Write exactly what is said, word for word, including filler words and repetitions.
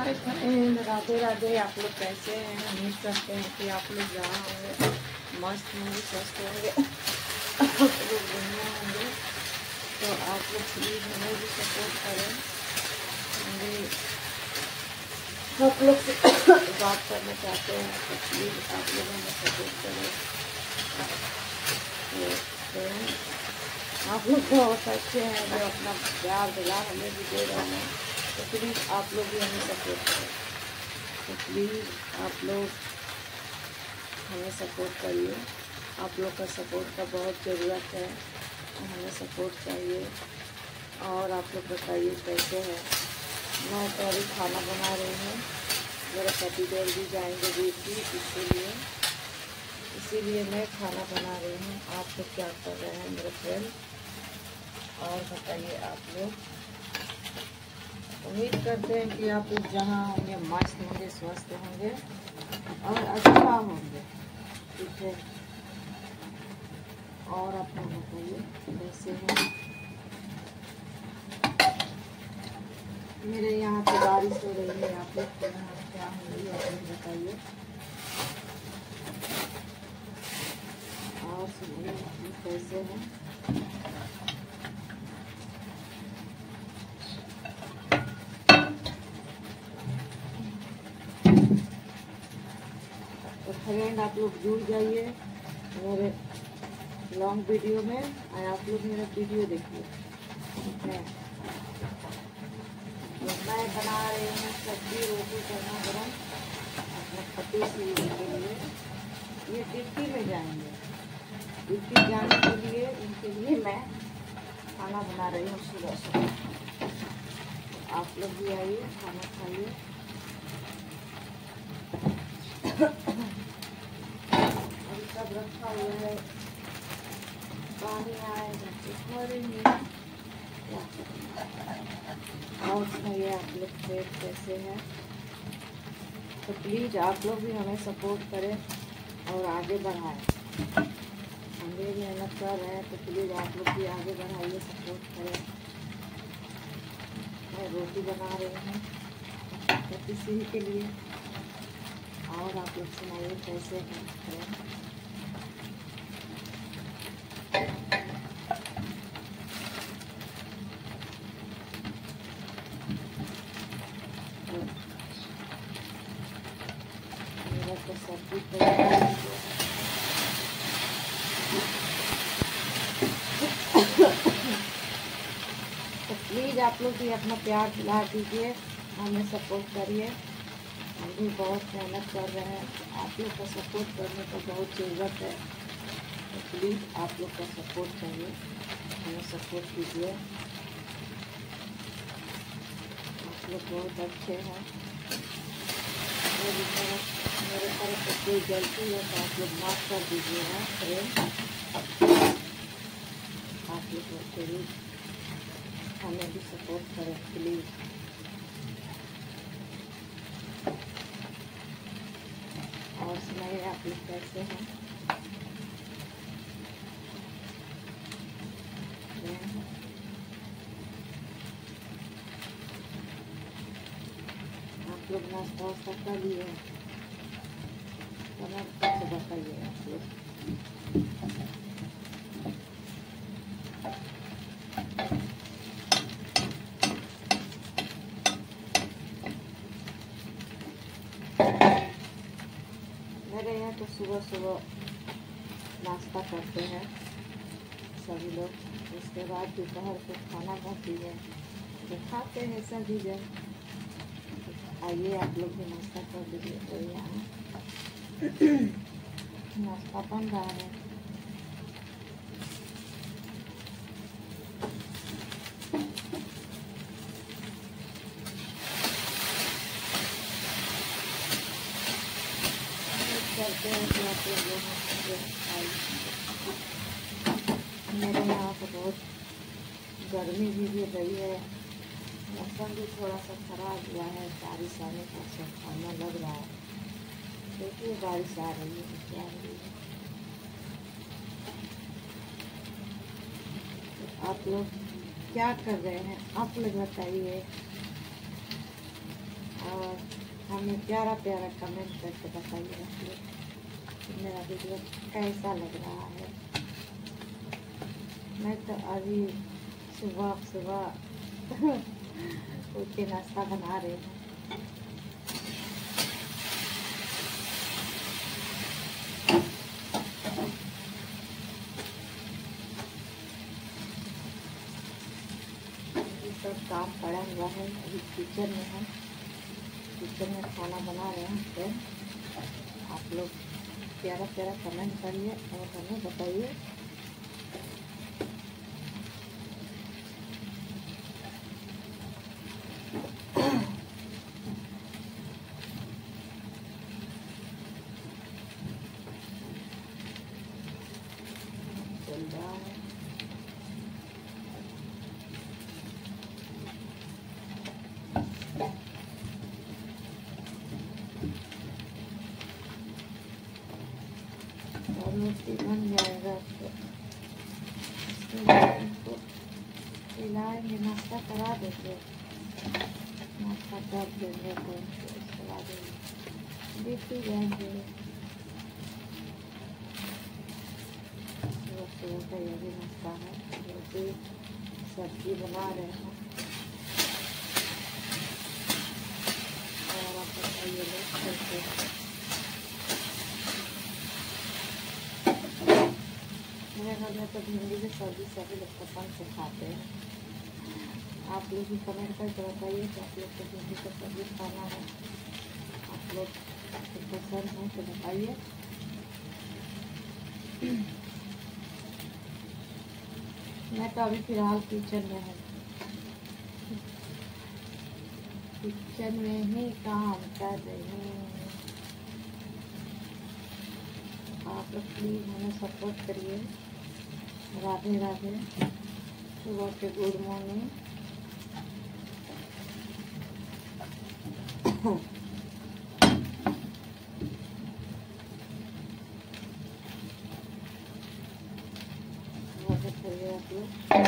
Hi friend, Radhe Radhe. आप लोग कैसे हैं? उम्मीद करते हैं कि आप लोग जहाँ होंगे मस्त होंगे, स्वस्थ होंगे, आप लोग बढ़िया होंगे। तो आप लोग प्लीज़ हमें भी सपोर्ट करें। हमें आप लोग से बात करना चाहते हैं तो प्लीज़ आप लोग हमें सपोर्ट करें। तो फ्रेंड, आप लोग बहुत अच्छे हैं जो अपना प्यार दुलार हमें भी दे रहे हैं, तो प्लीज़ आप लोग भी हमें सपोर्ट करें। तो प्लीज़ आप लोग हमें सपोर्ट करिए। आप लोग का सपोर्ट का बहुत ज़रूरत है, तो हमें सपोर्ट चाहिए। और आप लोग बताइए कैसे हैं। मैं तो अभी खाना बना रही हूँ, मेरे पति देव भी जाएंगे ड्यूटी, इसीलिए इसीलिए मैं खाना बना रही हूँ। आप लोग क्या कर रहे हैं मेरे फ्रेंड? और बताइए आप लोग। उम्मीद करते हैं कि आप लोग जहाँ होंगे मस्त होंगे, स्वस्थ होंगे और अच्छा होंगे, ठीक है। और आप लोग बताइए कैसे हैं। मेरे यहाँ तो बारिश हो रही है, आप लोग के यहाँ क्या हो रही है आप लोग बताइए। और सुनिए आप लोग कैसे हैं। तो फ्रेंड, आप लोग जुड़ जाइए मेरे लॉन्ग वीडियो में और आप लोग मेरा वीडियो देखिए, ठीक है। तो मैं बना रही हूँ सब्जी रोटी करना गरम अपने पति से के लिए। ये ड्यूटी में जाएंगे, ड्यूटी जाने के लिए इनके लिए मैं खाना बना रही हूँ सुबह सुबह। आप लोग भी आइए, खाना खाइए। अभी सब रखा हुआ है, पानी आएगा तो भरेंगे, क्या करेंगे। और सुनिए आप लोग फिर कैसे हैं। तो प्लीज़ आप लोग भी हमें सपोर्ट करें और आगे बढ़ाएं। हम भी मेहनत कर रहे हैं, तो प्लीज़ आप लोग भी आगे बढ़ाइए, सपोर्ट करें। मैं रोटी बना रही हूँ किसी के लिए। और आप लोग सुनाइए कैसे हैं। मेरा तो सब्जी तैयार है। तो प्लीज़ आप लोग भी अपना प्यार दिला दीजिए, हमें सपोर्ट करिए। हम भी बहुत मेहनत कर रहे हैं, आप लोग का सपोर्ट करने का बहुत ज़रूरत है। तो प्लीज़ आप लोग का सपोर्ट चाहिए, हमें सपोर्ट कीजिए। आप लोग बहुत अच्छे हैं। मेरे मेरे तरफ से कोई गलती है तो आप लोग माफ़ कर दीजिएगा फ्रेंड। आप लोग प्लीज़ हमें भी सपोर्ट करें प्लीज़। और सुनाइए आप लोग कैसे हैं। आप लोग नाश्ता वास्ता कर लिए, तो बताइए आप लोग। मेरे यहाँ तो सुबह सुबह नाश्ता करते हैं सभी लोग, उसके बाद दोपहर को खाना बनती है तो खाते हैं सभी जन। आइए आप लोग भी नाश्ता कर लीजिए। तो यहाँ नाश्ता बन रहा है। करते हैं कि आप लोग मेरे यहाँ तो बहुत गर्मी भी गिर रही है, मौसम भी थोड़ा सा खराब हुआ है, बारिश आने का संभावना लग रहा है। देखिए बारिश आ रही है तो क्या हो रही है। तो आप लोग क्या कर रहे हैं आप लोग बताइए। और और हमें प्यारा प्यारा कमेंट करके बताइए आप लोग कि मेरा वीडियो कैसा लग रहा है। मैं तो अभी सुबह सुबह उठ के नाश्ता बना रही हूँ। सब काम पड़ा हुआ है, अभी किचन में है, किचन में खाना बना रहे हैं। तो आप लोग प्यारा प्यारा कमेंट करिए और हमें बताइए। चल रहा है और रोटी बन जाएगा तो इसको खिलाएंगे, नाश्ता करा देंगे, नाश्ता कर देंगे तो उसके बाद ड्यूटी जाएंगे। सुबह सुबह का यही नाश्ता है, रोटी सब्जी बना रहे हैं। और आप बताइए लोग कैसे। मेरे घर में तो भिंडी की सब्जी सभी लोग पसंद से खाते हैं। आप लोग भी कमेंट करके बताइए कि आप लोग को भिंडी की सब्जी खाना है, आप लोग को पसंद है तो बताइए। मैं तो अभी फिलहाल किचन में हूँ, किचन में ही काम कर रही हूँ। आप लोग प्लीज़ हमें सपोर्ट करिए। राधे राधे, सुबह के गुड मॉर्निंग। आप लोग